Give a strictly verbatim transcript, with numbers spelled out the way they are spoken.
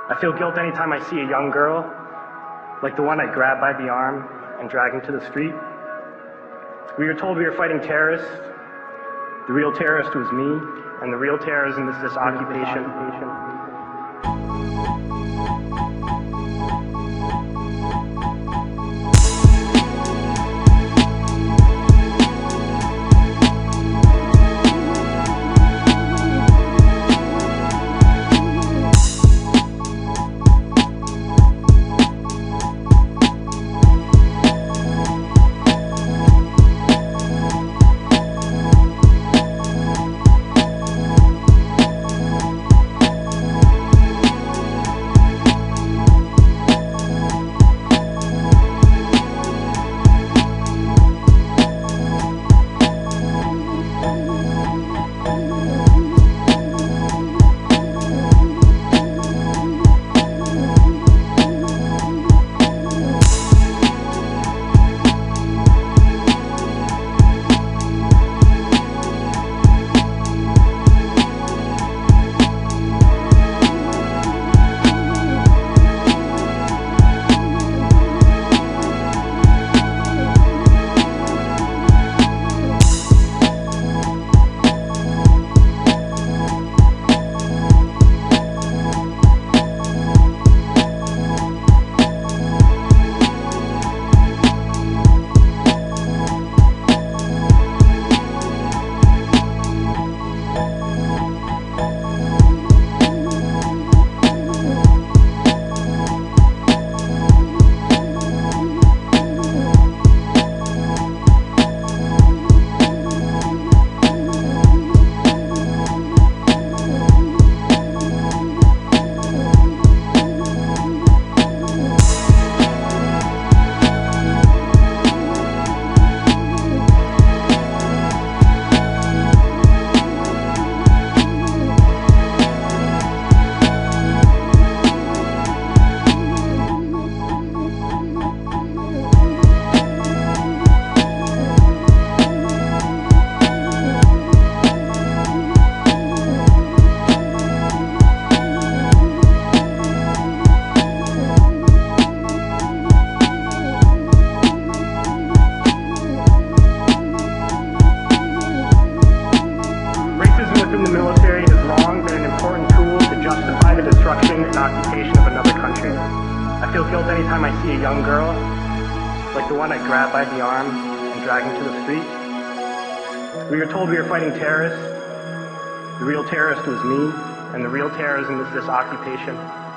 I feel guilt anytime I see a young girl, like the one I grabbed by the arm and dragged into the street. We were told we were fighting terrorists. The real terrorist was me, and the real terrorism is this occupation. In the military has long been an important tool to justify the destruction and occupation of another country. I feel guilt anytime I see a young girl, like the one I grabbed by the arm and dragged into the street. We were told we were fighting terrorists. The real terrorist was me, and the real terrorism is this occupation.